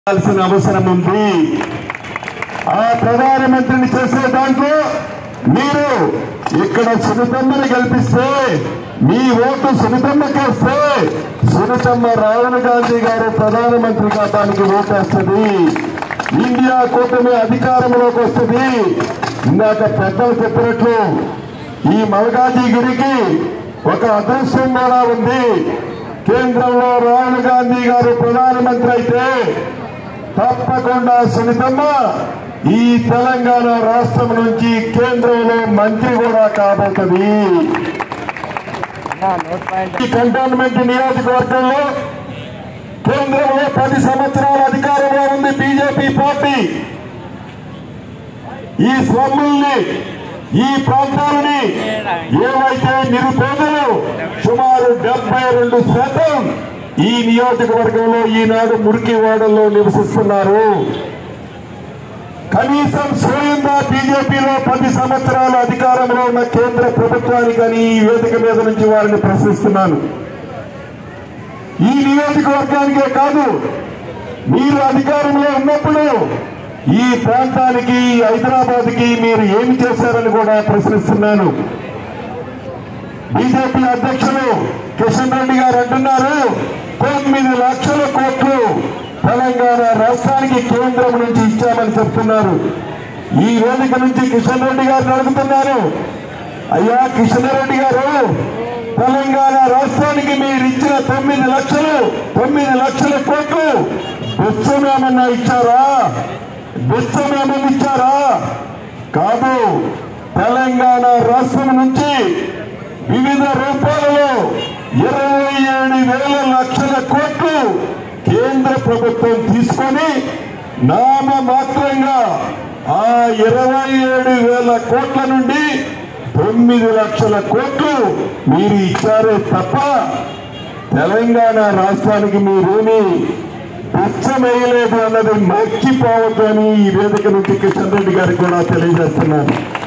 అవసరం ఉంది. ఆ ప్రధానమంత్రిని చేసే దాంట్లో మీరు ఇక్కడ సునీతమ్మని గెలిపిస్తే మీ ఓటు సునీతమ్మకేస్తే సునీతమ్మ రాహుల్ గాంధీ గారు ప్రధానమంత్రి కావడానికి ఓటేస్తుంది. ఇండియా కూటమి అధికారంలోకి వస్తుంది. ఇందాక పెద్దలు చెప్పినట్లు ఈ మల్కాజిగిరికి ఒక అదృష్టం కూడా ఉంది. కేంద్రంలో రాహుల్ గాంధీ గారు ప్రధానమంత్రి అయితే తప్పకుండా సునీతమ్మ ఈ తెలంగాణ రాష్ట్రం నుంచి కేంద్రంలో మంత్రి కూడా కాబోతుంది. ఈ కంటోన్మెంట్ నియోజకవర్గంలో కేంద్రంలో 10 సంవత్సరాల అధికారంలో ఉంది బీజేపీ పార్టీ. ఈ స్లమ్ముల్ని ఈ ప్రాంతాలని ఏవైతే నిరుపేదలు సుమారు 72% ఈ నియోజకవర్గంలో ఈనాడు మురికివాడల్లో నివసిస్తున్నారు. కనీసం స్వయంగా బీజేపీలో 10 సంవత్సరాల అధికారంలో ఉన్న కేంద్ర ప్రభుత్వానికని ఈ వేదిక మీద నుంచి వారిని ప్రశ్నిస్తున్నాను. ఈ నియోజకవర్గానికే కాదు, మీరు అధికారంలో ఉన్నప్పుడు ఈ ప్రాంతానికి హైదరాబాద్కి మీరు ఏమి చేశారని కూడా ప్రశ్నిస్తున్నాను. బీజేపీ అధ్యక్షులు కిషన్ రెడ్డి గారు అంటున్నారు 9 లక్షల కోట్లు తెలంగాణ రాష్ట్రానికి కేంద్రం నుంచి ఇచ్చామని చెప్తున్నారు. ఈ వేదిక నుంచి కిషన్ రెడ్డి గారిని అడుగుతున్నారు, అయ్యా కిషన్ రెడ్డి గారు, తెలంగాణ రాష్ట్రానికి మీరు ఇచ్చిన 9 లక్షల కోట్లు బిచ్చమేమన్నా ఇచ్చారా? బిచ్చమేమన్నా ఇచ్చారా? కాదు, తెలంగాణ రాష్ట్రం నుంచి వివిధ రూపాలలో 27,000 లక్షల కోట్లు కేంద్ర ప్రభుత్వం తీసుకొని నామమాత్రంగా ఆ 27,000 కోట్ల నుండి 9 లక్షల కోట్లు మీరు ఇచ్చారే తప్ప తెలంగాణ రాష్ట్రానికి మీరేమీ బిచ్చమేయలేదు అన్నది మర్చిపోవద్దు అని ఈ వేదిక నుంచి కిషన్ రెడ్డి గారికి కూడా తెలియజేస్తున్నాను.